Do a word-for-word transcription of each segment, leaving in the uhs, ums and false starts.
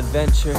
adventure.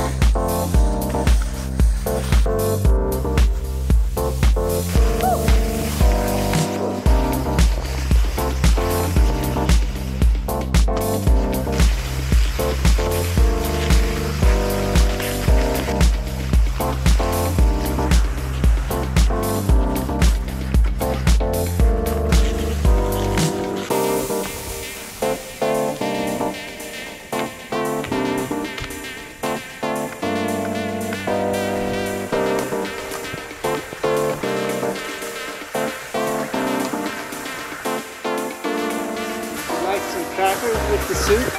Some crackers with the soup.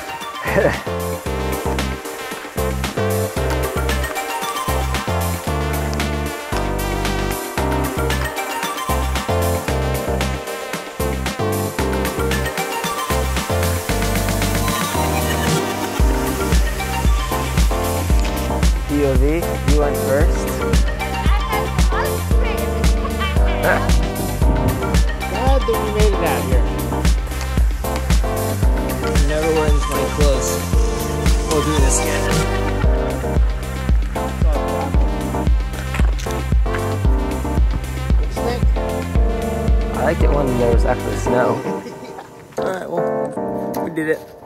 D O V, you went first. Glad that we made it out here. Never wearing my clothes. We'll do this again. I liked it when there was actually snow. Alright, well, we did it.